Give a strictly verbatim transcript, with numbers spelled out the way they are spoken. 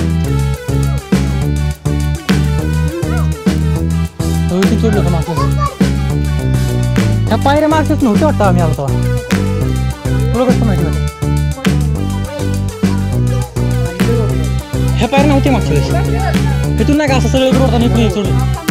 सोडलं का मागचं ह्या पायऱ्या मागच्याच नव्हत्या वाटतं आम्ही आलो तेव्हा तुला कसं माहिती होतं ह्या पायऱ्या नव्हत्या मागच्या वेळेस इथून नाही का असं सगळं रोड आणि इकडे सोडलं